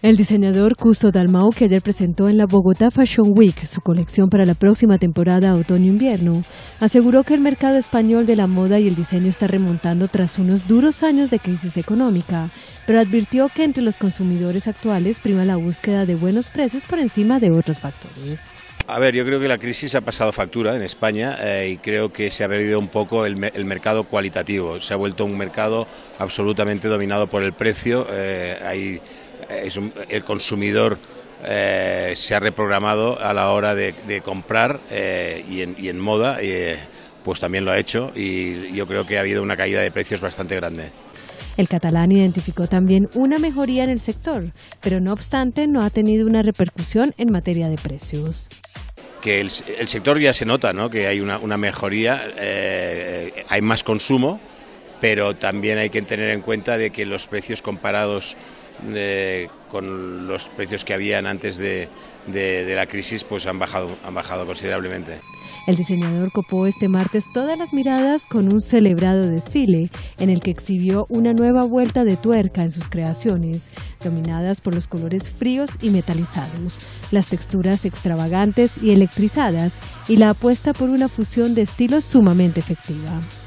El diseñador Custo Dalmau, que ayer presentó en la Bogotá Fashion Week su colección para la próxima temporada otoño-invierno, aseguró que el mercado español de la moda y el diseño está remontando tras unos duros años de crisis económica, pero advirtió que entre los consumidores actuales prima la búsqueda de buenos precios por encima de otros factores. A ver, yo creo que la crisis ha pasado factura en España y creo que se ha perdido un poco el mercado cualitativo. Se ha vuelto un mercado absolutamente dominado por el precio. El consumidor se ha reprogramado a la hora de comprar y en moda pues también lo ha hecho, y yo creo que ha habido una caída de precios bastante grande. El catalán identificó también una mejoría en el sector, pero no obstante no ha tenido una repercusión en materia de precios. Que el sector ya se nota, ¿no?, que hay una mejoría, hay más consumo, pero también hay que tener en cuenta de que los precios comparados con los precios que habían antes de la crisis pues han bajado considerablemente. El diseñador copó este martes todas las miradas con un celebrado desfile en el que exhibió una nueva vuelta de tuerca en sus creaciones, dominadas por los colores fríos y metalizados, las texturas extravagantes y electrizadas y la apuesta por una fusión de estilos sumamente efectiva.